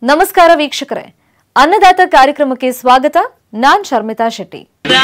ನಮಸ್ಕಾರ ವೀಕ್ಷಕರೇ, ಅನ್ನದಾತ ಕಾರ್ಯಕ್ರಮಕ್ಕೆ ಸ್ವಾಗತ. ನಾನ್ ಶರ್ಮಿತಾ ಶೆಟ್ಟಿ.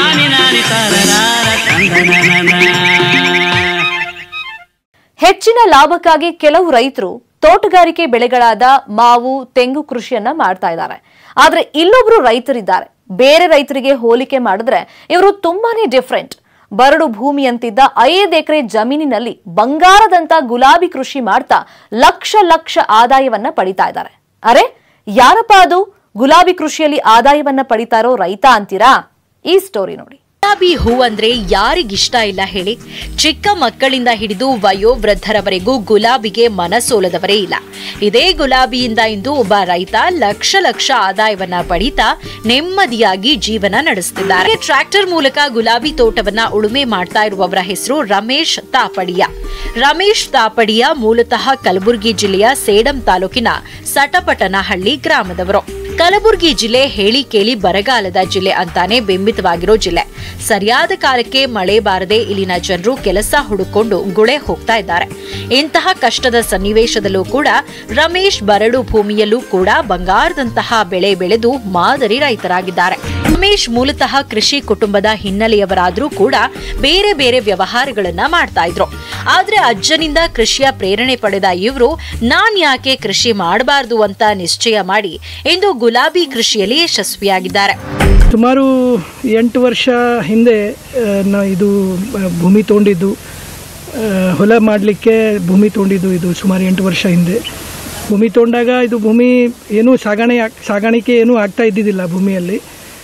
ಹೆಚ್ಚಿನ ಲಾಭಕ್ಕಾಗಿ ಕೆಲವು ರೈತರು ತೋಟಗಾರಿಕೆ ಬೆಳೆಗಳಾದ ಮಾವು, ತೆಂಗು ಕೃಷಿಯನ್ನ ಮಾಡ್ತಾ ಇದ್ದಾರೆ. ಆದ್ರೆ ಇಲ್ಲೊಬ್ರು ರೈತರಿದ್ದಾರೆ. ಬೇರೆ ರೈತರಿಗೆ ಹೋಲಿಕೆ ಮಾಡಿದ್ರೆ ಇವರು ತುಂಬಾನೇ ಡಿಫರೆಂಟ್. ಬರಡು ಭೂಮಿ ಅಂತಿದ್ದ 5 ಎಕರೆ ಜಮೀನಿನಲ್ಲಿ ಬಂಗಾರದಂತ ಗುಲಾಬಿ ಕೃಷಿ ಮಾಡ್ತಾ ಲಕ್ಷ ಲಕ್ಷ ಆದಾಯವನ್ನ ಪಡಿತಾ ಇದ್ದಾರೆ. ಅರೆ, ಯಾರಪ್ಪ ಅದು? ಗುಲಾಬಿ ಕೃಷಿಯಲ್ಲಿ ಆದಾಯವನ್ನ ಪಡಿತಾ ಇರೋ ರೈತ ಅಂತೀರಾ? ಈ ಸ್ಟೋರಿ ನೋಡಿ. ಗುಲಾಬಿ ಹೂ ಅಂದ್ರೆ ಯಾರಿಗಿಷ್ಟ ಇಲ್ಲ ಹೇಳಿ? ಚಿಕ್ಕ ಮಕ್ಕಳಿಂದ ಹಿಡಿದು ವಯೋವೃದ್ಧರವರೆಗೂ ಗುಲಾಬಿಗೆ ಮನಸೋಲದವರೇ ಇಲ್ಲ. ಇದೇ ಗುಲಾಬಿಯಿಂದ ಇಂದು ಒಬ್ಬ ರೈತ ಲಕ್ಷ ಲಕ್ಷ ಆದಾಯವನ್ನ ಪಡೀತಾ ನೆಮ್ಮದಿಯಾಗಿ ಜೀವನ ನಡೆಸುತ್ತಿದ್ದಾರೆ. ಟ್ರ್ಯಾಕ್ಟರ್ ಮೂಲಕ ಗುಲಾಬಿ ತೋಟವನ್ನ ಉಳುಮೆ ಮಾಡ್ತಾ ಇರುವವರ ಹೆಸರು ರಮೇಶ್ ತಾಪಡಿಯ. ರಮೇಶ್ ತಾಪಡಿಯ ಮೂಲತಃ ಕಲಬುರಗಿ ಜಿಲ್ಲೆಯ ಸೇಡಂ ತಾಲೂಕಿನ ಸಟಪಟನಹಳ್ಳಿ ಗ್ರಾಮದವರು. ಕಲಬುರಗಿ ಜಿಲ್ಲೆ ಹೇಳಿ ಕೇಳಿ ಬರಗಾಲದ ಜಿಲ್ಲೆ ಅಂತಾನೆ ಬಿಂಬಿತವಾಗಿರೋ ಜಿಲ್ಲೆ. ಸರಿಯಾದ ಕಾಲಕ್ಕೆ ಮಳೆ ಬಾರದೆ ಇಲ್ಲಿನ ಜನರು ಕೆಲಸ ಹುಡುಕೊಂಡು ಗುಳೆ ಹೋಗ್ತಾ ಇದ್ದಾರೆ. ಇಂತಹ ಕಷ್ಟದ ಸನ್ನಿವೇಶದಲ್ಲೂ ಕೂಡ ರಮೇಶ್ ಬರಡು ಭೂಮಿಯಲ್ಲೂ ಕೂಡ ಬಂಗಾರದಂತಹ ಬೆಳೆ ಬೆಳೆದು ಮಾದರಿ ರೈತರಾಗಿದ್ದಾರೆ. ರಮೇಶ್ ಮೂಲತಃ ಕೃಷಿ ಕುಟುಂಬದ ಹಿನ್ನೆಲೆಯವರಾದ್ರೂ ಕೂಡ ಬೇರೆ ಬೇರೆ ವ್ಯವಹಾರಗಳನ್ನ ಮಾಡ್ತಾ ಇದ್ರು. ಆದ್ರೆ ಅಜ್ಜನಿಂದ ಕೃಷಿಯ ಪ್ರೇರಣೆ ಪಡೆದ ಇವರು ನಾನ್ ಯಾಕೆ ಕೃಷಿ ಮಾಡಬಾರದು ಅಂತ ನಿಶ್ಚಯ ಮಾಡಿ ಇಂದು ಗುಲಾಬಿ ಕೃಷಿಯಲ್ಲಿ ಯಶಸ್ವಿಯಾಗಿದ್ದಾರೆ. ಸುಮಾರು 8 ವರ್ಷ ಹಿಂದೆ ಇದು ಭೂಮಿ ತೊಗೊಂಡಿದ್ದು, ಹೊಲ ಮಾಡಲಿಕ್ಕೆ ಭೂಮಿ ತೊಗೊಂಡಿದ್ದು. ಇದು ಸುಮಾರು 8 ವರ್ಷ ಹಿಂದೆ ಭೂಮಿ ತೊಗೊಂಡಾಗ ಇದು ಭೂಮಿ ಏನೂ ಸಾಗಾಣಿಕೆ ಏನೂ ಆಗ್ತಾ ಇದ್ದಿದ್ದಿಲ್ಲ ಭೂಮಿಯಲ್ಲಿ.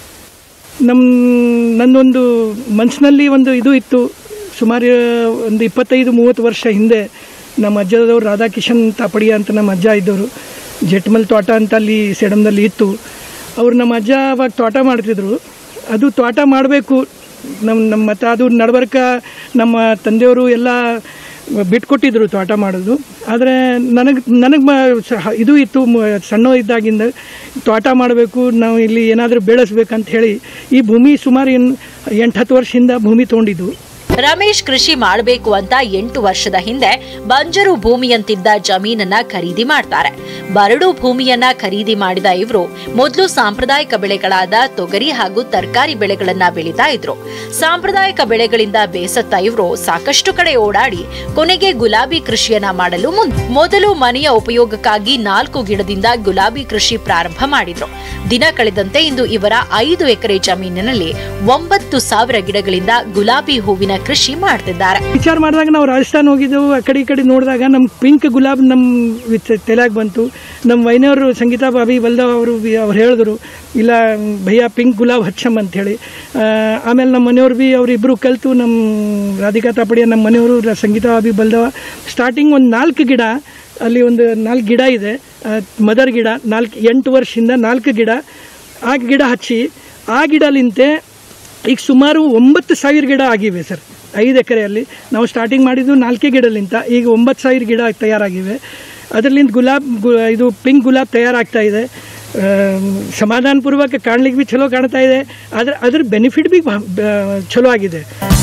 ನನ್ನೊಂದು ಮನಸ್ಸಿನಲ್ಲಿ ಒಂದು ಇದು ಇತ್ತು. ಸುಮಾರು ಒಂದು 25-30 ವರ್ಷ ಹಿಂದೆ ನಮ್ಮ ಅಜ್ಜದವರು ರಾಧಾಕಿಶನ್ ತಾಪಡಿಯ ಅಂತ ನಮ್ಮ ಅಜ್ಜ ಇದ್ದವರು. ಜೆಟ್ಮಲ್ ತೋಟ ಅಂತ ಅಲ್ಲಿ ಸೇಡಂದಲ್ಲಿ ಇತ್ತು. ಅವರು ನಮ್ಮ ಅಜ್ಜ ಅವಾಗ ತೋಟ ಮಾಡ್ತಿದ್ರು. ಅದು ತೋಟ ಮಾಡಬೇಕು ನಮ್ಮ ಮತ್ತು ಅದು ನಡಬರ್ಕ ನಮ್ಮ ತಂದೆಯವರು ಎಲ್ಲ ಬಿಟ್ಕೊಟ್ಟಿದ್ರು ತೋಟ ಮಾಡೋದು. ಆದರೆ ನನಗೆ ಇದು ಇತ್ತು, ಸಣ್ಣ ಇದ್ದಾಗಿಂದ ತೋಟ ಮಾಡಬೇಕು, ನಾವು ಇಲ್ಲಿ ಏನಾದರೂ ಬೆಳೆಸ್ಬೇಕಂತ ಹೇಳಿ ಈ ಭೂಮಿ ಸುಮಾರು 8-10 ವರ್ಷದಿಂದ ಭೂಮಿ ತೊಗೊಂಡಿದ್ದು. ರಮೇಶ್ ಕೃಷಿ ಮಾಡಬೇಕು ಅಂತ 8 ವರ್ಷದ ಹಿಂದೆ ಬಂಜರು ಭೂಮಿಯಂತಿದ್ದ ಜಮೀನನ್ನ ಖರೀದಿ ಮಾಡ್ತಾರೆ. ಬರಡು ಭೂಮಿಯನ್ನ ಖರೀದಿ ಮಾಡಿದ ಇವರು ಮೊದಲು ಸಾಂಪ್ರದಾಯಿಕ ಬೆಳೆಗಳಾದ ತೊಗರಿ ಹಾಗೂ ತರಕಾರಿ ಬೆಳೆಗಳನ್ನ ಬೆಳೀತಾ ಇದ್ರು. ಸಾಂಪ್ರದಾಯಿಕ ಬೆಳೆಗಳಿಂದ ಬೇಸತ್ತ ಇವರು ಸಾಕಷ್ಟು ಕಡೆ ಓಡಾಡಿ ಕೊನೆಗೆ ಗುಲಾಬಿ ಕೃಷಿಯನ್ನ ಮಾಡಲು ಮೊದಲು ಮನೆಯ ಉಪಯೋಗಕ್ಕಾಗಿ 4 ಗಿಡದಿಂದ ಗುಲಾಬಿ ಕೃಷಿ ಪ್ರಾರಂಭ ಮಾಡಿದ್ರು. ದಿನ ಕಳೆದಂತೆ ಇಂದು ಇವರ 5 ಎಕರೆ ಜಮೀನಿನಲ್ಲಿ 9,000 ಗಿಡಗಳಿಂದ ಗುಲಾಬಿ ಹೂವಿನ ಕೃಷಿ ಮಾಡ್ತಿದ್ದಾರೆ. ವಿಚಾರ ಮಾಡಿದಾಗ ನಾವು ರಾಜಸ್ಥಾನ ಹೋಗಿದ್ದೆವು. ಆ ಕಡೆ ನೋಡಿದಾಗ ನಮ್ಮ ಪಿಂಕ್ ಗುಲಾಬ್ ನಮ್ಮ ತಲೆಯಾಗಿ ಬಂತು. ನಮ್ಮ ವೈನವರು ಸಂಗೀತಾ ಬಾಬಿ ಬಲ್ದಾವ್ ಅವ್ರು ಹೇಳಿದ್ರು, ಇಲ್ಲ ಭಯ್ಯ ಪಿಂಕ್ ಗುಲಾಬ್ ಹಚ್ಚಮ್ ಅಂಥೇಳಿ. ಆಮೇಲೆ ನಮ್ಮ ಮನೆಯವ್ರು ಭೀ ಅವರಿಬ್ಬರು ಕಲಿತು, ನಮ್ಮ ರಾಧಿಕಾ ತಾಪಡಿಯ ನಮ್ಮ ಮನೆಯವರು ಸಂಗೀತಾ ಬಾಬಿ ಬಲ್ದಾವ ಸ್ಟಾರ್ಟಿಂಗ್ ಒಂದು 4 ಗಿಡ, ಅಲ್ಲಿ ಒಂದು 4 ಗಿಡ ಇದೆ, ಮದರ್ ಗಿಡ 8 ವರ್ಷದಿಂದ 4 ಗಿಡ, ಆ ಗಿಡ ಹಚ್ಚಿ ಆ ಗಿಡಲಿಂತೆ ಈಗ ಸುಮಾರು 9,000 ಗಿಡ ಆಗಿವೆ ಸರ್. 5 ಎಕರೆಯಲ್ಲಿ ನಾವು ಸ್ಟಾರ್ಟಿಂಗ್ ಮಾಡಿದ್ದು 4 ಗಿಡಲಿಂತ ಈಗ 9,000 ಗಿಡ ತಯಾರಾಗಿವೆ. ಅದರಲ್ಲಿಂದ ಇದು ಪಿಂಕ್ ಗುಲಾಬ್ ತಯಾರಾಗ್ತಾ ಇದೆ. ಸಮಾಧಾನಪೂರ್ವಕ ಕಾಣ್ಲಿಕ್ಕೆ ಭೀ ಚಲೋ ಕಾಣ್ತಾ ಇದೆ. ಅದ್ರ ಬೆನಿಫಿಟ್ ಭೀ ಚಲೋ ಆಗಿದೆ.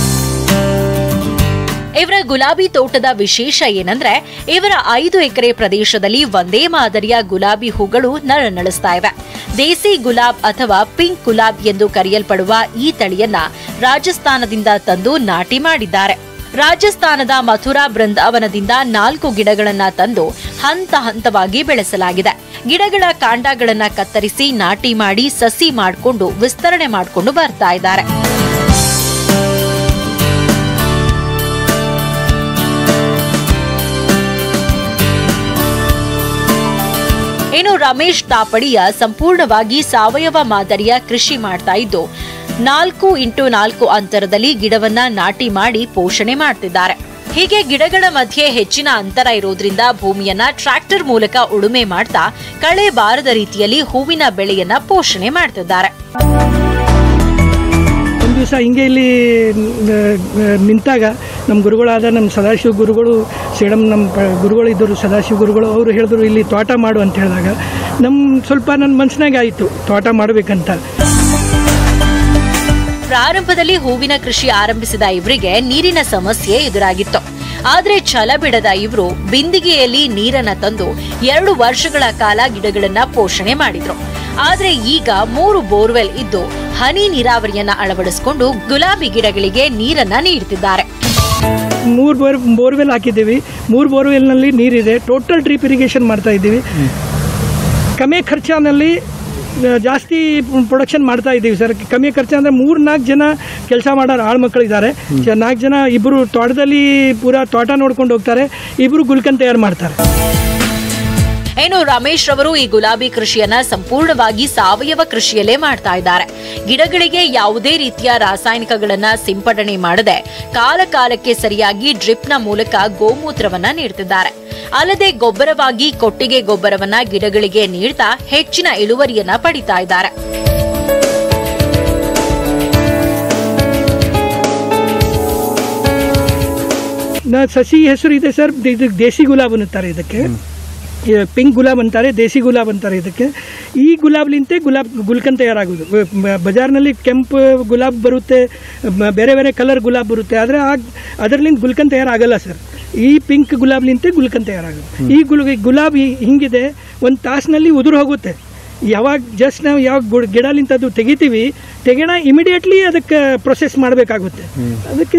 ಇವರ ಗುಲಾಬಿ ತೋಟದ ವಿಶೇಷ ಏನಂದ್ರೆ ಇವರ 5 ಎಕರೆ ಪ್ರದೇಶದಲ್ಲಿ ಒಂದೇ ಮಾದರಿಯ ಗುಲಾಬಿ ಹೂಗಳು ನಳನಳಿಸ್ತಾ ಇವೆ. ದೇಸಿ ಗುಲಾಬ್ ಅಥವಾ ಪಿಂಕ್ ಗುಲಾಬ್ ಎಂದು ಕರೆಯಲ್ಪಡುವ ಈ ತಳಿಯನ್ನ ರಾಜಸ್ಥಾನದಿಂದ ತಂದು ನಾಟಿ ಮಾಡಿದ್ದಾರೆ. ರಾಜಸ್ಥಾನದ ಮಥುರಾ ಬೃಂದಾವನದಿಂದ 4 ಗಿಡಗಳನ್ನ ತಂದು ಹಂತ ಹಂತವಾಗಿ ಬೆಳೆಸಲಾಗಿದೆ. ಗಿಡಗಳ ಕಾಂಡಗಳನ್ನ ಕತ್ತರಿಸಿ ನಾಟಿ ಮಾಡಿ ಸಸಿ ಮಾಡಿಕೊಂಡು ವಿಸ್ತರಣೆ ಮಾಡಿಕೊಂಡು ಬರ್ತಾ ಇದ್ದಾರೆ. ಇನ್ನು ರಮೇಶ್ ತಾಪಡಿಯ ಸಂಪೂರ್ಣವಾಗಿ ಸಾವಯವ ಮಾದರಿಯ ಕೃಷಿ ಮಾಡ್ತಾ ಇದ್ದು 4x4 ಅಂತರದಲ್ಲಿ ಗಿಡವನ್ನ ನಾಟಿ ಮಾಡಿ ಪೋಷಣೆ ಮಾಡ್ತಿದ್ದಾರೆ. ಹೀಗೆ ಗಿಡಗಳ ಮಧ್ಯೆ ಹೆಚ್ಚಿನ ಅಂತರ ಇರೋದ್ರಿಂದ ಭೂಮಿಯನ್ನ ಟ್ರ್ಯಾಕ್ಟರ್ ಮೂಲಕ ಉಳುಮೆ ಮಾಡ್ತಾ ಕಳೆ ಬಾರದ ರೀತಿಯಲ್ಲಿ ಹೂವಿನ ಬೆಳೆಯನ್ನ ಪೋಷಣೆ ಮಾಡ್ತಿದ್ದಾರೆ. ಒಂದು ದಿವಸ ಹಿಂಗೆ ಇಲ್ಲಿ ನಿಂತಾಗ ನಮ್ಮ ಗುರುಗಳಾದ ನಮ್ಮ ಸದಾಶಿವ ಗುರುಗಳು, ಸೇಡಂ ನಮ್ಮ ಗುರುಗಳು ಇದ್ದರು, ಸದಾಶಿವ ಗುರುಗಳು, ಅವರು ಹೇಳಿದ್ರು ಇಲ್ಲಿ ತೋಟ ಮಾಡು ಅಂತ ಹೇಳಿದಾಗ ಸ್ವಲ್ಪ ನನ್ನ ಮನಸ್ಸಿನಾಗೆ ಆಯಿತು ತೋಟ ಮಾಡಬೇಕಂತ. ಪ್ರಾರಂಭದಲ್ಲಿ ಹೂವಿನ ಕೃಷಿ ಆರಂಭಿಸಿದ ಇವರಿಗೆ ನೀರಿನ ಸಮಸ್ಯೆ ಎದುರಾಗಿತ್ತು. ಆದ್ರೆ ಛಲ ಬಿಡದ ಇವರು ಬಿಂದಿಗೆಯಲ್ಲಿ ನೀರನ್ನ ತಂದು 2 ವರ್ಷಗಳ ಕಾಲ ಗಿಡಗಳನ್ನ ಪೋಷಣೆ ಮಾಡಿದ್ರು. ಆದ್ರೆ ಈಗ 3 ಬೋರ್ವೆಲ್ ಇದ್ದು ಹನಿ ನೀರಾವರಿಯನ್ನ ಅಳವಡಿಸಿಕೊಂಡು ಗುಲಾಬಿ ಗಿಡಗಳಿಗೆ ನೀರನ್ನ ನೀಡುತ್ತಿದ್ದಾರೆ. 3 ಬೋರ್ವೆಲ್ ಹಾಕಿದ್ದೀವಿ. 3 ಬೋರ್ವೆಲ್ನಲ್ಲಿ ನೀರಿದೆ. ಟೋಟಲ್ ಡ್ರಿಪ್ ಇರಿಗೇಷನ್ ಮಾಡ್ತಾ ಇದ್ದೀವಿ. ಕಮ್ಮಿ ಖರ್ಚಿನಲ್ಲಿ ಜಾಸ್ತಿ ಪ್ರೊಡಕ್ಷನ್ ಮಾಡ್ತಾ ಇದ್ದೀವಿ ಸರ್. ಕಮ್ಮಿ ಖರ್ಚು ಅಂದರೆ 3-4 ಜನ ಕೆಲಸ ಮಾಡೋರು ಆಳ್ಮಕ್ಕಳಿದ್ದಾರೆ. 4 ಜನ, ಇಬ್ಬರು ತೋಟದಲ್ಲಿ ಪೂರಾ ತೋಟ ನೋಡ್ಕೊಂಡು ಹೋಗ್ತಾರೆ, ಇಬ್ಬರು ಗುಲ್ಕನ್ ತಯಾರು ಮಾಡ್ತಾರೆ. ಏನು ರಮೇಶ್ ರವರು ಈ ಗುಲಾಬಿ ಕೃಷಿಯನ್ನ ಸಂಪೂರ್ಣವಾಗಿ ಸಾವಯವ ಕೃಷಿಯಲ್ಲೇ ಮಾಡ್ತಾ ಇದ್ದಾರೆ. ಗಿಡಗಳಿಗೆ ಯಾವುದೇ ರೀತಿಯ ರಾಸಾಯನಿಕಗಳನ್ನ ಸಿಂಪಡಣೆ ಮಾಡದೆ ಕಾಲಕಾಲಕ್ಕೆ ಸರಿಯಾಗಿ ಡ್ರಿಪ್ನ ಮೂಲಕ ಗೋಮೂತ್ರವನ್ನ ನೀಡುತ್ತಿದ್ದಾರೆ. ಅಲ್ಲದೆ ಗೊಬ್ಬರವಾಗಿ ಕೊಟ್ಟಿಗೆ ಗೊಬ್ಬರವನ್ನ ಗಿಡಗಳಿಗೆ ನೀಡ್ತಾ ಹೆಚ್ಚಿನ ಇಳುವರಿಯನ್ನ ಪಡಿತಾ ಇದ್ದಾರೆ. ಸಸಿ ಹೆಸರು ಇದೆ ಸರ್, ಇದು ದೇಸಿ ಗುಲಾಬ್ ಅನ್ನುತ್ತಾರೆ. ಇದಕ್ಕೆ ಪಿಂಕ್ ಗುಲಾಬ್ ಅಂತಾರೆ, ದೇಸಿ ಗುಲಾಬ್ ಅಂತಾರೆ ಇದಕ್ಕೆ. ಈ ಗುಲಾಬ್ಲಿಂತೆ ಗುಲ್ಕನ್ ತಯಾರಾಗೋದು. ಬಜಾರ್ನಲ್ಲಿ ಕೆಂಪು ಗುಲಾಬ್ ಬರುತ್ತೆ, ಬೇರೆ ಬೇರೆ ಕಲರ್ ಗುಲಾಬ್ ಬರುತ್ತೆ, ಆದರೆ ಅದರಲ್ಲಿಂದ ಗುಲ್ಕನ್ ತಯಾರಾಗಲ್ಲ ಸರ್. ಈ ಪಿಂಕ್ ಗುಲಾಬ್ಲಿಂತೆ ಗುಲ್ಕನ್ ತಯಾರಾಗೋದು. ಈ ಗುಲಾಬ್ ಹಿಂಗಿದೆ, 1 ತಾಸಿನಲ್ಲಿ ಉದುರು ಹೋಗುತ್ತೆ. ಯಾವಾಗ ಜಸ್ಟ್ ನಾವು ಯಾವ ಗಿಡಲಿಂತ ಅದು ತೆಗಿಣ ಇಮಿಡಿಯೇಟ್ಲಿ ಅದಕ್ಕೆ ಪ್ರೊಸೆಸ್ ಮಾಡಬೇಕಾಗುತ್ತೆ. ಅದಕ್ಕೆ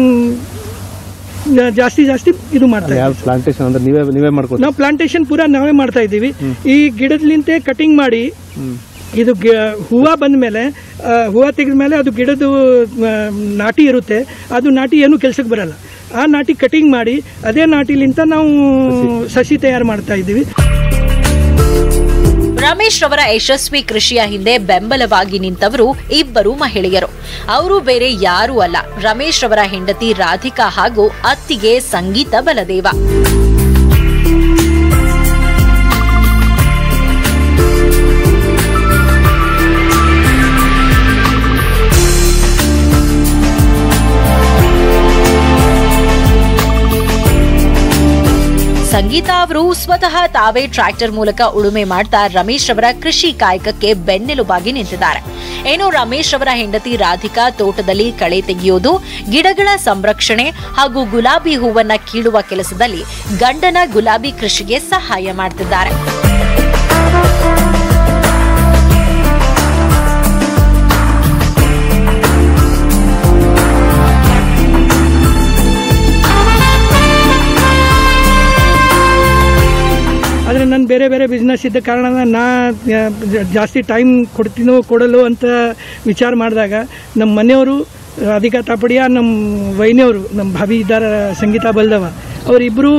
ಜಾಸ್ತಿ ಇದು ಮಾಡ್ತಾ ಇದ್ದೀವಿ. ನಾವು ಪ್ಲಾಂಟೇಶನ್ ಪೂರಾ ನಾವೇ ಮಾಡ್ತಾ ಇದ್ದೀವಿ. ಈ ಗಿಡದಲಿಂತೆ ಕಟಿಂಗ್ ಮಾಡಿ, ಇದು ಹೂವು ಬಂದ ಮೇಲೆ, ಹೂವು ತೆಗೆದ ಮೇಲೆ ಅದು ಗಿಡದ ನಾಟಿ ಇರುತ್ತೆ. ಅದು ನಾಟಿ ಏನು ಕೆಲಸಕ್ಕೆ ಬರಲ್ಲ. ಆ ನಾಟಿ ಕಟಿಂಗ್ ಮಾಡಿ ಅದೇ ನಾಟಿಲಿಂತ ನಾವು ಸಸಿ ತಯಾರು ಮಾಡ್ತಾ ಇದ್ದೀವಿ. ರಮೇಶ್ ರವರ ಯಶಸ್ವಿ ಕೃಷಿಯ ಹಿಂದೆ ಬೆಂಬಲವಾಗಿ ನಿಂತವರು ಇಬ್ಬರು ಮಹಿಳೆಯರು. ಅವರು ಬೇರೆ ಯಾರೂ ಅಲ್ಲ, ರಮೇಶ್ ರವರ ಹೆಂಡತಿ ರಾಧಿಕಾ ಹಾಗೂ ಅತ್ತಿಗೆ ಸಂಗೀತ ಬಲದೇವ. ಸಂಗೀತಾ ಅವರು ಸ್ವತಃ ತಾವೇ ಟ್ರ್ಯಾಕ್ಟರ್ ಮೂಲಕ ಉಳುಮೆ ಮಾಡ್ತಾ ರಮೇಶ್ ರವರ ಕೃಷಿ ಕಾಯಕಕ್ಕೆ ಬೆನ್ನೆಲುಬಾಗಿ ನಿಂತಿದ್ದಾರೆ. ಏನು ರಮೇಶ್ ರವರ ಹೆಂಡತಿ ರಾಧಿಕಾ ತೋಟದಲ್ಲಿ ಕಳೆ ತೆಗೆಯೋದು, ಗಿಡಗಳ ಸಂರಕ್ಷಣೆ ಹಾಗೂ ಗುಲಾಬಿ ಹೂವನ್ನ ಕೀಳುವ ಕೆಲಸದಲ್ಲಿ ಗಂಡನ ಗುಲಾಬಿ ಕೃಷಿಗೆ ಸಹಾಯ ಮಾಡ್ತಿದ್ದಾರೆ. ಆದರೆ ನಾನು ಬೇರೆ ಬಿಸ್ನೆಸ್ ಇದ್ದ ಕಾರಣ ನಾ ಜಾಸ್ತಿ ಟೈಮ್ ಕೊಡಲು ಅಂತ ವಿಚಾರ ಮಾಡಿದಾಗ ನಮ್ಮ ಮನೆಯವರು ರಾಧಿಕಾ ತಾಪಡಿಯಾ, ನಮ್ಮ ವೈನಿಯವರು, ನಮ್ಮ ಭಾವಿ ಇದ್ದಾರೆ ಸಂಗೀತಾ ಬಲ್ದವ, ಅವರಿಬ್ಬರು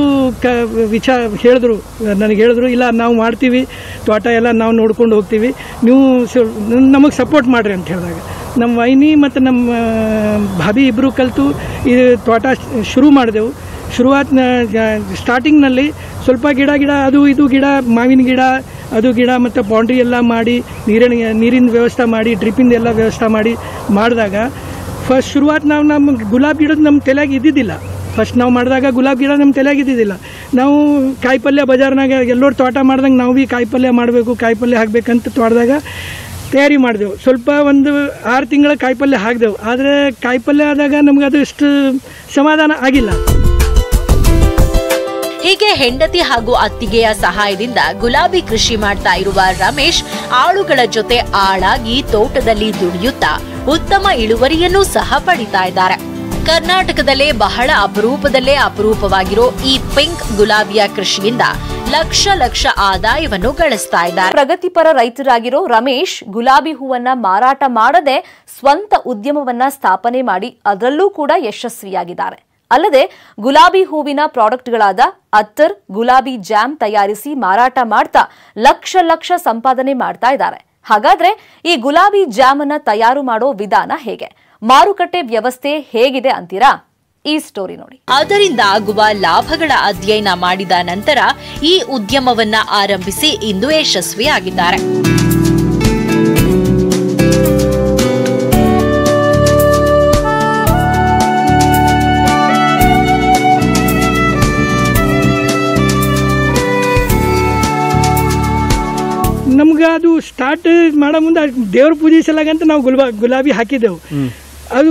ಹೇಳಿದ್ರು ಇಲ್ಲ ನಾವು ಮಾಡ್ತೀವಿ, ತೋಟ ಎಲ್ಲ ನಾವು ನೋಡ್ಕೊಂಡು ಹೋಗ್ತೀವಿ, ನೀವು ನಮಗೆ ಸಪೋರ್ಟ್ ಮಾಡಿರಿ ಅಂತ ಹೇಳಿದಾಗ ನಮ್ಮ ವೈನಿ ಮತ್ತು ನಮ್ಮ ಭಾವಿ ಇಬ್ಬರು ಕಲಿತು ಈ ತೋಟ ಶುರು ಮಾಡಿದೆವು. ಸ್ಟಾರ್ಟಿಂಗ್ನಲ್ಲಿ ಸ್ವಲ್ಪ ಗಿಡ ಅದು ಇದು ಗಿಡ, ಮಾವಿನ ಗಿಡ ಅದು ಗಿಡ ಮತ್ತು ಬೌಂಡ್ರಿ ಎಲ್ಲ ಮಾಡಿ ನೀರಿನ ವ್ಯವಸ್ಥೆ ಮಾಡಿ, ಡ್ರಿಪ್ಪಿಂದ ಎಲ್ಲ ವ್ಯವಸ್ಥೆ ಮಾಡಿದಾಗ ಫಸ್ಟ್ ಶುರುವಾತ್ ನಮ್ಮ ಗುಲಾಬಿ ಗಿಡದ ನಮ್ಮ ತಲೆಯಾಗ ಇದ್ದಿದ್ದಿಲ್ಲ. ಫಸ್ಟ್ ನಾವು ಮಾಡಿದಾಗ ಗುಲಾಬಿ ಗಿಡ ನಮ್ಮ ತಲೆಯಾಗ ಇದ್ದಿದ್ದಿಲ್ಲ. ನಾವು ಕಾಯಿಪಲ್ಯ ಬಜಾರ್ನಾಗ ಎಲ್ಲರೂ ತೋಟ ಮಾಡ್ದಂಗೆ ನಾವು ಭೀ ಕಾಯಿಪಲ್ಯ ಮಾಡಬೇಕು, ಕಾಯಿಪಲ್ಯ ಹಾಕಬೇಕಂತ ತೋಟದಾಗ ತಯಾರಿ ಮಾಡಿದೆವು. ಸ್ವಲ್ಪ ಒಂದು 6 ತಿಂಗಳ ಕಾಯಿಪಲ್ಯ ಹಾಕಿದೆವು. ಆದರೆ ಕಾಯಿಪಲ್ಯ ಆದಾಗ ನಮ್ಗೆ ಅದು ಇಷ್ಟು ಸಮಾಧಾನ ಆಗಿಲ್ಲ. ಹೀಗೆ ಹೆಂಡತಿ ಹಾಗೂ ಅತ್ತಿಗೆಯ ಸಹಾಯದಿಂದ ಗುಲಾಬಿ ಕೃಷಿ ಮಾಡ್ತಾ ಇರುವ ರಮೇಶ್ ಆಳುಗಳ ಜೊತೆ ಆಳಾಗಿ ತೋಟದಲ್ಲಿ ದುಡಿಯುತ್ತಾ ಉತ್ತಮ ಇಳುವರಿಯನ್ನು ಸಹ ಪಡಿತಾ ಇದ್ದಾರೆ. ಕರ್ನಾಟಕದಲ್ಲೇ ಬಹಳ ಅಪರೂಪವಾಗಿರೋ ಈ ಪಿಂಕ್ ಗುಲಾಬಿಯ ಕೃಷಿಯಿಂದ ಲಕ್ಷ ಆದಾಯವನ್ನು ಗಳಿಸ್ತಾ ಇದ್ದಾರೆ. ಪ್ರಗತಿಪರ ರೈತರಾಗಿರೋ ರಮೇಶ್ ಗುಲಾಬಿ ಹೂವನ್ನ ಮಾರಾಟ ಮಾಡದೆ ಸ್ವಂತ ಉದ್ಯಮವನ್ನ ಸ್ಥಾಪನೆ ಮಾಡಿ ಅದರಲ್ಲೂ ಕೂಡ ಯಶಸ್ವಿಯಾಗಿದ್ದಾರೆ. ಅಲ್ಲದೆ ಗುಲಾಬಿ ಹೂವಿನ ಪ್ರಾಡಕ್ಟ್ಗಳಾದ ಅತ್ತರ್, ಗುಲಾಬಿ ಜಾಮ್ ತಯಾರಿಸಿ ಮಾರಾಟ ಮಾಡ್ತಾ ಲಕ್ಷ ಸಂಪಾದನೆ ಮಾಡ್ತಾ ಇದ್ದಾರೆ. ಹಾಗಾದ್ರೆ ಈ ಗುಲಾಬಿ ಜಾಮ್ ಅನ್ನ ತಯಾರು ಮಾಡೋ ವಿಧಾನ ಹೇಗೆ, ಮಾರುಕಟ್ಟೆ ವ್ಯವಸ್ಥೆ ಹೇಗಿದೆ ಅಂತೀರಾ? ಈ ಸ್ಟೋರಿ ನೋಡಿ. ಅದರಿಂದ ಆಗುವ ಲಾಭಗಳ ಅಧ್ಯಯನ ಮಾಡಿದ ನಂತರ ಈ ಉದ್ಯಮವನ್ನ ಆರಂಭಿಸಿ ಇಂದು ಯಶಸ್ವಿಯಾಗಿದ್ದಾರೆ. ನಮ್ಗೆ ಅದು ಸ್ಟಾರ್ಟ್ ಮಾಡೋ ಮುಂದೆ ದೇವ್ರ ಪೂಜೆ ಸಲಾಗಂತ ನಾವು ಗುಲಾಬಿ ಹಾಕಿದ್ದೆವು. ಅದು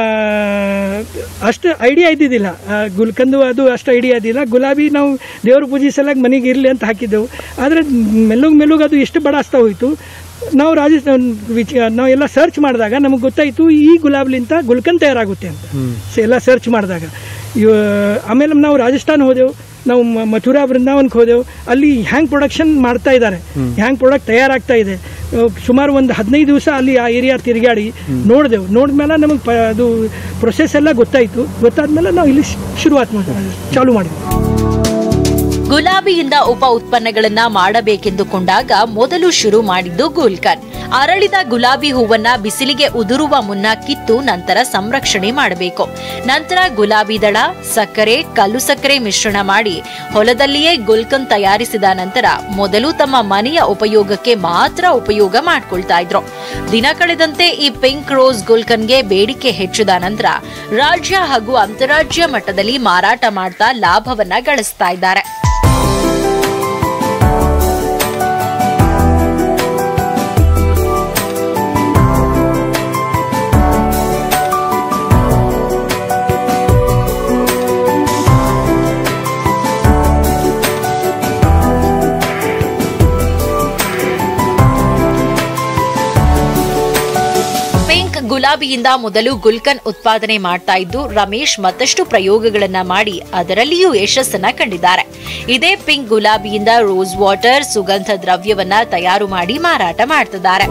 ಅಷ್ಟು ಐಡಿಯಾ ಇದ್ದಿದ್ದಿಲ್ಲ. ಗುಲ್ಕಂದು ಅದು ಅಷ್ಟು ಐಡಿಯಾ ಇದ್ದಿಲ್ಲ. ಗುಲಾಬಿ ನಾವು ದೇವ್ರ ಪೂಜೆ ಸಲಾಗಿ ಮನೆಗೆ ಇರಲಿ ಅಂತ ಹಾಕಿದ್ದೆವು. ಆದರೆ ಮೆಲ್ಲಗೆ ಅದು ಎಷ್ಟು ಬಡಾಸ್ತಾ ಹೋಯಿತು. ನಾವು ನಾವೆಲ್ಲ ಸರ್ಚ್ ಮಾಡಿದಾಗ ನಮಗೆ ಗೊತ್ತಾಯಿತು ಈ ಗುಲಾಬ್ಲಿಂತ ಗುಲ್ಕನ್ ತಯಾರಾಗುತ್ತೆ ಅಂತ. ಎಲ್ಲ ಸರ್ಚ್ ಮಾಡಿದಾಗ ಆಮೇಲೆ ನಾವು ರಾಜಸ್ಥಾನ ಹೋದೆವು, ನಾವು ಮಥುರಾ ಬೃಂದಾವನಕ್ಕೆ ಹೋದೆವು. ಅಲ್ಲಿ ಹ್ಯಾಂಗ್ ಪ್ರೊಡಕ್ಷನ್ ಮಾಡ್ತಾ ಇದ್ದಾರೆ, ಹ್ಯಾಂಗ್ ಪ್ರಾಡಕ್ಟ್ ತಯಾರಾಗ್ತಾ ಇದೆ. ಸುಮಾರು ಒಂದು 15 ದಿವಸ ಅಲ್ಲಿ ಆ ಏರಿಯಾ ತಿರುಗಾಡಿ ನೋಡಿದೆವು. ನೋಡಿದ್ಮೇಲೆ ನಮಗೆ ಅದು ಪ್ರೊಸೆಸ್ ಎಲ್ಲ ಗೊತ್ತಾಯಿತು. ಗೊತ್ತಾದ್ಮೇಲೆ ನಾವು ಇಲ್ಲಿ ಚಾಲು ಮಾಡಿದ್ವಿ. ಗುಲಾಬಿಯಿಂದ ಉಪ ಉತ್ಪನ್ನಗಳನ್ನ ಮಾಡಬೇಕೆಂದುಕೊಂಡಾಗ ಮೊದಲು ಶುರು ಮಾಡಿದ್ದು ಗುಲ್ಕನ್. ಅರಳಿದ ಗುಲಾಬಿ ಹೂವನ್ನ ಬಿಸಿಲಿಗೆ ಉದುರುವ ಮುನ್ನ ಕಿತ್ತು ನಂತರ ಸಂರಕ್ಷಣೆ ಮಾಡಬೇಕು. ನಂತರ ಗುಲಾಬಿ ದಳ, ಸಕ್ಕರೆ, ಕಲ್ಲು ಸಕ್ಕರೆ ಮಿಶ್ರಣ ಮಾಡಿ ಹೊಲದಲ್ಲಿಯೇ ಗುಲ್ಕನ್ ತಯಾರಿಸಿದ ನಂತರ ಮೊದಲು ತಮ್ಮ ಮನೆಯ ಉಪಯೋಗಕ್ಕೆ ಮಾತ್ರ ಉಪಯೋಗ ಮಾಡ್ಕೊಳ್ತಾ ಇದ್ರು. ದಿನ ಕಳೆದಂತೆ ಈ ಪಿಂಕ್ ರೋಸ್ ಗುಲ್ಕನ್ಗೆ ಬೇಡಿಕೆ ಹೆಚ್ಚಿದ ನಂತರ ರಾಜ್ಯ ಹಾಗೂ ಅಂತಾರಾಜ್ಯ ಮಟ್ಟದಲ್ಲಿ ಮಾರಾಟ ಮಾಡ್ತಾ ಲಾಭವನ್ನ ಗಳಿಸ್ತಾ ಇದ್ದಾರೆ. ಗುಲಾಬಿಯಿಂದ ಮೊದಲು ಗುಲ್ಕನ್ ಉತ್ಪಾದನೆ ಮಾಡ್ತಾ ಇದ್ದು ರಮೇಶ್ ಮತ್ತಷ್ಟು ಪ್ರಯೋಗಗಳನ್ನ ಮಾಡಿ ಅದರಲ್ಲಿಯೂ ಯಶಸ್ಸನ್ನ ಕಂಡಿದ್ದಾರೆ. ಇದೇ ಪಿಂಕ್ ಗುಲಾಬಿಯಿಂದ ರೋಸ್ ವಾಟರ್, ಸುಗಂಧ ದ್ರವ್ಯವನ್ನ ತಯಾರು ಮಾಡಿ ಮಾರಾಟ ಮಾಡ್ತಿದ್ದಾರೆ.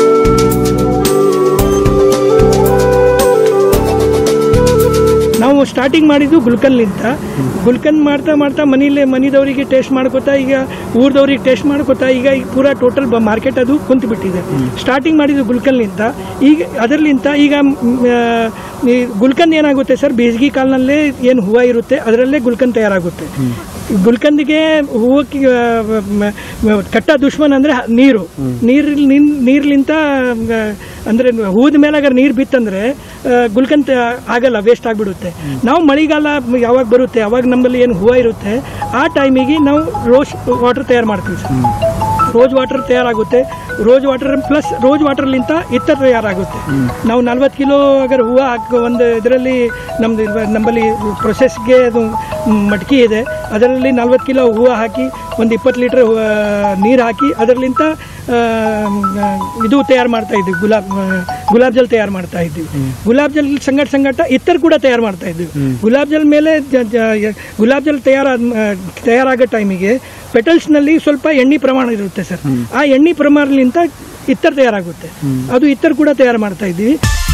ನಾವು ಸ್ಟಾರ್ಟಿಂಗ್ ಮಾಡಿದ್ದು ಗುಲ್ಕನ್ಲಿಂತ. ಗುಲ್ಕನ್ ಮಾಡ್ತಾ ಮನೆದವರಿಗೆ ಟೇಸ್ಟ್ ಮಾಡ್ಕೋತಾ, ಈಗ ಊರ್ದವ್ರಿಗೆ ಟೇಸ್ಟ್ ಮಾಡ್ಕೋತಾ, ಈಗ ಪೂರಾ ಟೋಟಲ್ ಮಾರ್ಕೆಟ್ ಅದು ಕುಂತು ಬಿಟ್ಟಿದೆ. ಸ್ಟಾರ್ಟಿಂಗ್ ಮಾಡಿದ್ದು ಗುಲ್ಕನ್ಲಿಂತ. ಈಗ ಅದರಲ್ಲಿಂತ ಈಗ ಗುಲ್ಕನ್ ಏನಾಗುತ್ತೆ ಸರ್, ಬೇಸಿಗೆ ಕಾಲನಲ್ಲೇ ಏನು ಹೂವು ಇರುತ್ತೆ ಅದರಲ್ಲೇ ಗುಲ್ಕನ್ ತಯಾರಾಗುತ್ತೆ. ಗುಲ್ಕಂದಿಗೆ ಹೂವಕ್ಕೆ ಕಟ್ಟ ದುಶ್ಮನ್ ಅಂದರೆ ನೀರ್ಲಿಂತ ಅಂದರೆ ಹೂದ ಮೇಲೆ ಅಗರ್ ನೀರು ಬಿತ್ತಂದರೆ ಗುಲ್ಕನ್ ಆಗಲ್ಲ, ವೇಸ್ಟ್ ಆಗಿಬಿಡುತ್ತೆ. ನಾವು ಮಳೆಗಾಲ ಯಾವಾಗ ಬರುತ್ತೆ ಅವಾಗ ನಮ್ಮಲ್ಲಿ ಏನು ಹೂವು ಇರುತ್ತೆ ಆ ಟೈಮಿಗೆ ನಾವು ರೋಸ್ ವಾಟರ್ ತಯಾರು ಮಾಡ್ತೀವಿ ಸರ್. ರೋಸ್ ವಾಟರ್ ತಯಾರಾಗುತ್ತೆ. ರೋಸ್ ವಾಟರ್ ಪ್ಲಸ್ ರೋಸ್ ವಾಟರ್ಲಿಂತ ಇತರ ತಯಾರಾಗುತ್ತೆ. ನಾವು 40 ಕಿಲೋ ಅಗರ್ ಹೂವು ಒಂದು ಇದರಲ್ಲಿ ನಮ್ಮಲ್ಲಿ ಪ್ರೊಸೆಸ್ಗೆ ಅದು ಮಟಕಿ ಇದೆ, ಅದರಲ್ಲಿ 40 ಕಿಲೋ ಹೂವು ಹಾಕಿ ಒಂದು 20 ಲೀಟ್ರ್ ನೀರು ಹಾಕಿ ಅದರಲ್ಲಿಂತ ಇದು ತಯಾರು ಮಾಡ್ತಾ ಇದ್ವಿ. ಗುಲಾಬ್ ಜಲ್ ತಯಾರು ಮಾಡ್ತಾ ಇದ್ವಿ. ಗುಲಾಬ್ ಜಲ್ ಸಂಗಟ ಇತರ ಕೂಡ ತಯಾರು ಮಾಡ್ತಾ ಇದ್ವಿ. ಗುಲಾಬ್ ಜಲ್ ಮೇಲೆ ಗುಲಾಬ್ ಜಲ್ ತಯಾರಾಗೋ ಟೈಮಿಗೆ ಪೆಟಲ್ಸ್ನಲ್ಲಿ ಸ್ವಲ್ಪ ಎಣ್ಣೆ ಪ್ರಮಾಣ ಇರುತ್ತೆ ಸರ್. ಆ ಎಣ್ಣೆ ಪ್ರಮಾಣಲಿಂತ ಇತರ ತಯಾರಾಗುತ್ತೆ. ಅದು ಇತರ ಕೂಡ ತಯಾರು ಮಾಡ್ತಾ ಇದ್ದೀವಿ.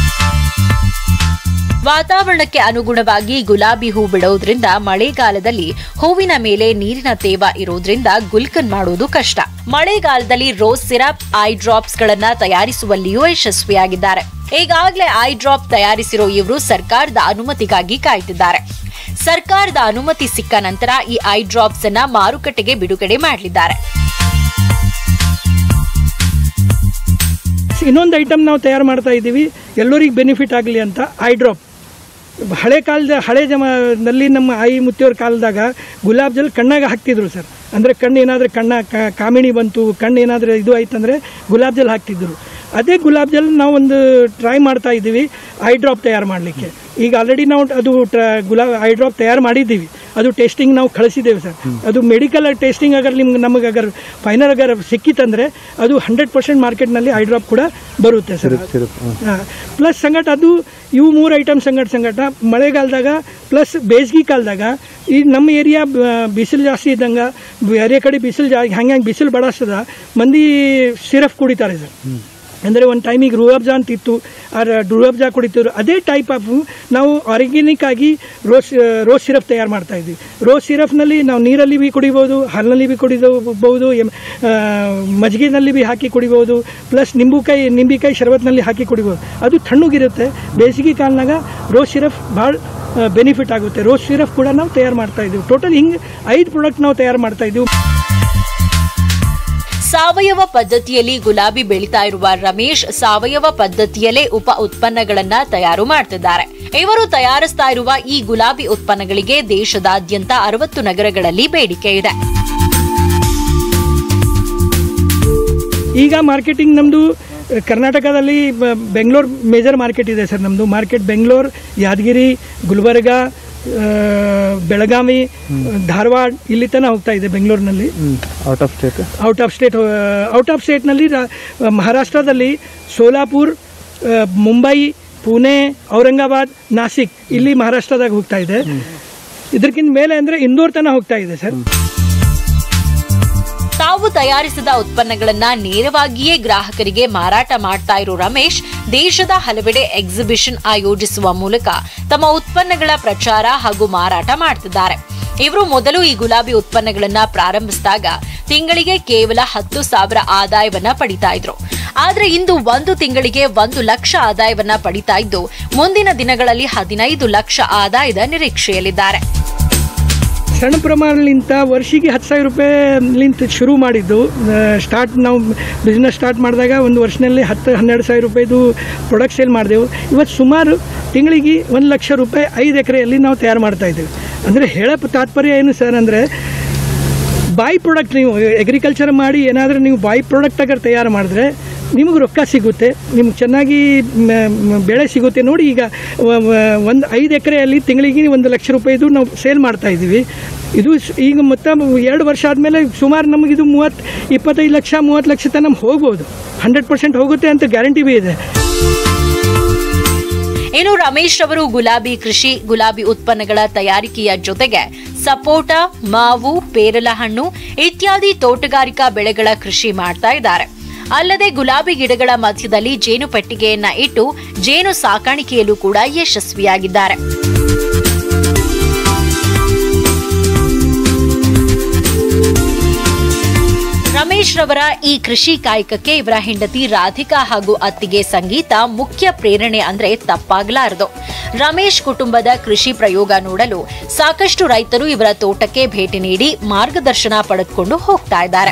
ವಾತಾವರಣಕ್ಕೆ ಅನುಗುಣವಾಗಿ ಗುಲಾಬಿ ಹೂ ಬಿಡೋದ್ರಿಂದ ಮಳೆಗಾಲದಲ್ಲಿ ಹೂವಿನ ಮೇಲೆ ನೀರಿನ ತೇವ ಇರೋದ್ರಿಂದ ಗುಲ್ಕನ್ ಮಾಡೋದು ಕಷ್ಟ. ಮಳೆಗಾಲದಲ್ಲಿ ರೋಸ್ ಸಿರಪ್, ಐ ಡ್ರಾಪ್ಸ್ ಗಳನ್ನ ತಯಾರಿಸುವಲ್ಲಿಯೂ ಯಶಸ್ವಿಯಾಗಿದ್ದಾರೆ. ಈಗಾಗಲೇ ಐ ಡ್ರಾಪ್ ತಯಾರಿಸಿರೋ ಇವರು ಸರ್ಕಾರದ ಅನುಮತಿಗಾಗಿ ಕಾಯ್ತಿದ್ದಾರೆ. ಸರ್ಕಾರದ ಅನುಮತಿ ಸಿಕ್ಕ ನಂತರ ಈ ಐ ಡ್ರಾಪ್ಸ್ ಅನ್ನ ಮಾರುಕಟ್ಟೆಗೆ ಬಿಡುಗಡೆ ಮಾಡಲಿದ್ದಾರೆ. ಇನ್ನೊಂದು ಐಟಮ್ ನಾವು ತಯಾರು ಮಾಡ್ತಾ ಇದ್ದೀವಿ, ಎಲ್ಲರಿಗೂ ಬೆನಿಫಿಟ್ ಆಗಲಿ ಅಂತ. ಐ ಡ್ರಾಪ್ ಹಳೆ ಜಮಾನಲ್ಲಿ ನಮ್ಮ ಆಯಿ ಮುತ್ತಿಯವ್ರ ಕಾಲದಾಗ ಗುಲಾಬ್ ಜಲ್ ಕಣ್ಣಾಗ ಹಾಕ್ತಿದ್ರು ಸರ್. ಅಂದರೆ ಕಣ್ಣು ಏನಾದರೂ ಕಾಮಿಣಿ ಬಂತು, ಕಣ್ಣು ಏನಾದರೂ ಇದು ಆಯ್ತಂದರೆ ಗುಲಾಬ್ ಜಲ್ ಹಾಕ್ತಿದ್ರು. ಅದೇ ಗುಲಾಬ್ ಜಲ್ ನಾವು ಒಂದು ಟ್ರೈ ಮಾಡ್ತಾ ಇದ್ದೀವಿ ಐ ಡ್ರಾಪ್ ತಯಾರು ಮಾಡಲಿಕ್ಕೆ. ಈಗ ಆಲ್ರೆಡಿ ನಾವು ಅದು ಐ ಡ್ರಾಪ್ ತಯಾರು ಮಾಡಿದ್ದೀವಿ. ಅದು ಟೆಸ್ಟಿಂಗ್ ನಾವು ಕಳಿಸಿದ್ದೇವೆ ಸರ್. ಅದು ಮೆಡಿಕಲ್ ಟೆಸ್ಟಿಂಗ್ ನಮಗೆ ಫೈನಲ್ ಸಿಕ್ಕಿತ್ತಂದರೆ ಅದು 100% ಮಾರ್ಕೆಟ್ನಲ್ಲಿ ಐ ಡ್ರಾಪ್ ಕೂಡ ಬರುತ್ತೆ ಸರ್. ಪ್ಲಸ್ ಅದು ಇವು 3 ಐಟಮ್ ಸಂಗಟ ಮಳೆಗಾಲದಾಗ ಪ್ಲಸ್ ಬೇಸಿಗೆ ಕಾಲದಾಗ ಈ ನಮ್ಮ ಏರಿಯಾ ಬಿಸಿಲು ಜಾಸ್ತಿ ಇದ್ದಂಗೆ ಬೇರೆ ಕಡೆ ಬಿಸಿಲು ಹಂಗೆ ಬಿಸಿಲು ಬಡಾಸ್ತದ ಮಂದಿ ಸಿರಫ್ ಕುಡಿತಾರೆ ಸರ್. ಅಂದರೆ ಒಂದು ಟೈಮಿಗೆ ರೂಅಬ್ಜಾ ಅಂತಿತ್ತು, ಆ ರೂಅಬ್ಜಾ ಕುಡಿತಿದ್ರು. ಅದೇ ಟೈಪ್ ಆಫ್ ನಾವು ಆರ್ಗ್ಯಾನಿಕ್ ಆಗಿ ರೋಸ್ ಸಿರಪ್ ತಯಾರು ಮಾಡ್ತಾ ಇದ್ವಿ. ರೋಸ್ ಸಿರಪ್ನಲ್ಲಿ ನಾವು ನೀರಲ್ಲಿ ಭೀ ಕುಡಿಬೋದು, ಹಾಲಿನಲ್ಲಿ ಭೀ ಕುಡಿಬೋದು, ಮಜ್ಜಿಗೆನಲ್ಲಿ ಭೀ ಹಾಕಿ ಕುಡಿಬೋದು, ಪ್ಲಸ್ ನಿಂಬಿಕಾಯಿ ಶರಬತ್ನಲ್ಲಿ ಹಾಕಿ ಕುಡಿಬೋದು. ಅದು ತಣ್ಣಗಿರುತ್ತೆ. ಬೇಸಿಗೆ ಕಾಲನಾಗ ರೋಸ್ ಸಿರಪ್ ಭಾಳ ಬೆನಿಫಿಟ್ ಆಗುತ್ತೆ. ರೋಸ್ ಸಿರಪ್ ಕೂಡ ನಾವು ತಯಾರು ಮಾಡ್ತಾ ಇದ್ದೀವಿ. ಟೋಟಲ್ ಹಿಂಗೆ 5 ಪ್ರಾಡಕ್ಟ್ ನಾವು ತಯಾರು ಮಾಡ್ತಾ ಇದ್ದೀವಿ. ಸಾವಯವ ಪದ್ಧತಿಯಲ್ಲಿ ಗುಲಾಬಿ ಬೆಳೀತಾ ಇರುವ ರಮೇಶ್ ಸಾವಯವ ಪದ್ಧತಿಯಲ್ಲೇ ಉಪ ಉತ್ಪನ್ನಗಳನ್ನ ತಯಾರು ಮಾಡ್ತಿದ್ದಾರೆ. ಇವರು ತಯಾರಿಸ್ತಾ ಇರುವ ಈ ಗುಲಾಬಿ ಉತ್ಪನ್ನಗಳಿಗೆ ದೇಶದಾದ್ಯಂತ 60 ನಗರಗಳಲ್ಲಿ ಬೇಡಿಕೆ ಇದೆ. ಈಗ ಮಾರ್ಕೆಟಿಂಗ್ ನಮ್ಮದು ಕರ್ನಾಟಕದಲ್ಲಿ ಬೆಂಗಳೂರು ಮೇಜರ್ ಮಾರ್ಕೆಟ್ ಇದೆ ಸರ್ ನಮ್ಮದು ಮಾರ್ಕೆಟ್ ಬೆಂಗಳೂರು, ಯಾದಗಿರಿ, ಗುಲ್ಬರ್ಗ, ಬೆಳಗಾವಿ, ಧಾರವಾಡ ಇಲ್ಲಿ ತನಕ ಹೋಗ್ತಾ ಇದೆ ಬೆಂಗಳೂರಿನಲ್ಲಿ. ಔಟ್ ಆಫ್ ಸ್ಟೇಟ್ನಲ್ಲಿ ಮಹಾರಾಷ್ಟ್ರದಲ್ಲಿ ಸೋಲಾಪುರ್, ಮುಂಬೈ, ಪುಣೆ, ಔರಂಗಾಬಾದ್, ನಾಸಿಕ್ ಇಲ್ಲಿ ಮಹಾರಾಷ್ಟ್ರದಾಗ ಹೋಗ್ತಾ ಇದೆ. ಇದಕ್ಕಿಂತ ಮೇಲೆ ಅಂದರೆ ಇಂದೋರ್ ತನಕ ಹೋಗ್ತಾ ಇದೆ ಸರ್. ತಾವು ತಯಾರಿಸಿದ ಉತ್ಪನ್ನಗಳನ್ನ ನೇರವಾಗಿಯೇ ಗ್ರಾಹಕರಿಗೆ ಮಾರಾಟ ಮಾಡ್ತಾ ಇರೋ ರಮೇಶ್ ದೇಶದ ಹಲವೆಡೆ ಎಕ್ಸಿಬಿಷನ್ ಆಯೋಜಿಸುವ ಮೂಲಕ ತಮ್ಮ ಉತ್ಪನ್ನಗಳ ಪ್ರಚಾರ ಹಾಗೂ ಮಾರಾಟ ಮಾಡ್ತಿದ್ದಾರೆ. ಇವರು ಮೊದಲು ಈ ಗುಲಾಬಿ ಉತ್ಪನ್ನಗಳನ್ನ ಪ್ರಾರಂಭಿಸಿದಾಗ ತಿಂಗಳಿಗೆ ಕೇವಲ 10,000 ಆದಾಯವನ್ನ ಪಡಿತಾ ಇದ್ರು. ಆದ್ರೆ ಇಂದು ಒಂದು ತಿಂಗಳಿಗೆ 1 ಲಕ್ಷ ಆದಾಯವನ್ನ ಪಡಿತಾ ಇದ್ದು ಮುಂದಿನ ದಿನಗಳಲ್ಲಿ 15 ಲಕ್ಷ ಆದಾಯದ ನಿರೀಕ್ಷೆಯಲ್ಲಿದ್ದಾರೆ. ಸಣ್ಣ ಪ್ರಮಾಣಲಿಂತ ವರ್ಷಿಗೆ 10,000 ರೂಪಾಯಿಲಿಂತ ಶುರು ಮಾಡಿದ್ದು. ನಾವು ಬಿಸ್ನೆಸ್ ಸ್ಟಾರ್ಟ್ ಮಾಡಿದಾಗ ಒಂದು ವರ್ಷದಲ್ಲಿ 10-12 ರೂಪಾಯಿದು ಪ್ರಾಡಕ್ಟ್ ಸೇಲ್ ಮಾಡಿದೆವು. ಇವತ್ತು ಸುಮಾರು ತಿಂಗಳಿಗೆ 1 ಲಕ್ಷ ರೂಪಾಯಿ 5 ಎಕರೆಯಲ್ಲಿ ನಾವು ತಯಾರು ಮಾಡ್ತಾ ಇದ್ದೇವೆ. ಅಂದರೆ ಹೇಳೋ ತಾತ್ಪರ್ಯ ಏನು ಸರ್ ಅಂದರೆ, ಬಾಯ್ ಪ್ರಾಡಕ್ಟ್ ನೀವು ಅಗ್ರಿಕಲ್ಚರ್ ಮಾಡಿ ಏನಾದರೂ ನೀವು ಬಾಯ್ ಪ್ರಾಡಕ್ಟ್ ಅಗರ್ ತಯಾರು ಮಾಡಿದ್ರೆ ನಿಮಗೆ ರೊಕ್ಕ ಸಿಗುತ್ತೆ, ನಿಮ್ಗೆ ಚೆನ್ನಾಗಿ ಬೆಳೆ ಸಿಗುತ್ತೆ. ನೋಡಿ ಈಗ 5 ಎಕರೆಯಲ್ಲಿ ತಿಂಗಳಿಗೆ 1 ಲಕ್ಷ ರೂಪಾಯಿದು ನಾವು ಸೇಲ್ ಮಾಡ್ತಾ ಇದ್ದೀವಿ. ಇದು ಈಗ ಮತ್ತೆ 2 ವರ್ಷ ಆದಮೇಲೆ ಸುಮಾರು ನಮಗಿದು 25 ಲಕ್ಷ 30 ಲಕ್ಷ ತನಕ ನಮ್ಗೆ ಹೋಗ್ಬೋದು. 100% ಹೋಗುತ್ತೆ ಅಂತ ಗ್ಯಾರಂಟಿ ಬಿ ಇದೆ. ಇನ್ನು ರಮೇಶ್ ಅವರು ಗುಲಾಬಿ ಕೃಷಿ, ಗುಲಾಬಿ ಉತ್ಪನ್ನಗಳ ತಯಾರಿಕೆಯ ಜೊತೆಗೆ ಸಪೋಟ, ಮಾವು, ಪೇರಲ ಹಣ್ಣು ಇತ್ಯಾದಿ ತೋಟಗಾರಿಕಾ ಬೆಳೆಗಳ ಕೃಷಿ ಮಾಡ್ತಾ ಇದ್ದಾರೆ. ಅಲ್ಲದೆ ಗುಲಾಬಿ ಗಿಡಗಳ ಮಧ್ಯದಲ್ಲಿ ಜೇನು ಪೆಟ್ಟಿಗೆಯನ್ನ ಇಟ್ಟು ಜೇನು ಸಾಕಾಣಿಕೆಯಲ್ಲೂ ಕೂಡ ಯಶಸ್ವಿಯಾಗಿದ್ದಾರೆ. ರಮೇಶ್ ರವರ ಈ ಕೃಷಿ ಕಾಯಕಕ್ಕೆ ಇವರ ಹೆಂಡತಿ ರಾಧಿಕಾ ಹಾಗೂ ಅತ್ತಿಗೆ ಸಂಗೀತ ಮುಖ್ಯ ಪ್ರೇರಣೆ ಅಂದ್ರೆ ತಪ್ಪಾಗಲಾರದು. ರಮೇಶ್ ಕುಟುಂಬದ ಕೃಷಿ ಪ್ರಯೋಗ ನೋಡಲು ಸಾಕಷ್ಟು ರೈತರು ಇವರ ತೋಟಕ್ಕೆ ಭೇಟಿ ನೀಡಿ ಮಾರ್ಗದರ್ಶನ ಪಡೆದುಕೊಂಡು ಹೋಗ್ತಾ ಇದ್ದಾರೆ.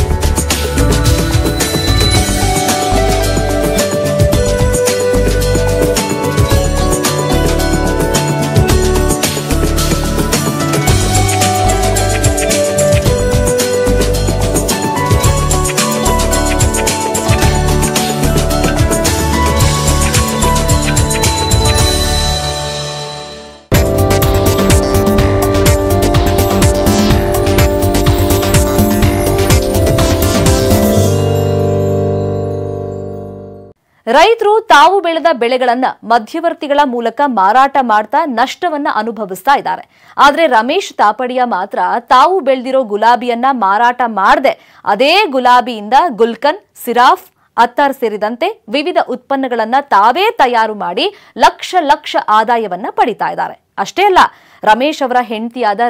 ರೈತರು ತಾವು ಬೆಳೆದ ಬೆಳೆಗಳನ್ನ ಮಧ್ಯವರ್ತಿಗಳ ಮೂಲಕ ಮಾರಾಟ ಮಾಡ್ತಾ ನಷ್ಟವನ್ನ ಅನುಭವಿಸ್ತಾ ಇದ್ದಾರೆ. ಆದ್ರೆ ರಮೇಶ್ ತಾಪಡಿಯ ಮಾತ್ರ ತಾವು ಬೆಳೆದಿರೋ ಗುಲಾಬಿಯನ್ನ ಮಾರಾಟ ಮಾಡದೆ ಅದೇ ಗುಲಾಬಿಯಿಂದ ಗುಲ್ಕನ್, ಸಿರಾಫ್, ಅತ್ತರ್ ಸೇರಿದಂತೆ ವಿವಿಧ ಉತ್ಪನ್ನಗಳನ್ನ ತಾವೇ ತಯಾರು ಮಾಡಿ ಲಕ್ಷ ಲಕ್ಷ ಆದಾಯವನ್ನ ಪಡಿತಾ ಇದ್ದಾರೆ. ಅಷ್ಟೇ ಅಲ್ಲ, ರಮೇಶ್ ಅವರ ಹೆಂಡತಿಯಾದ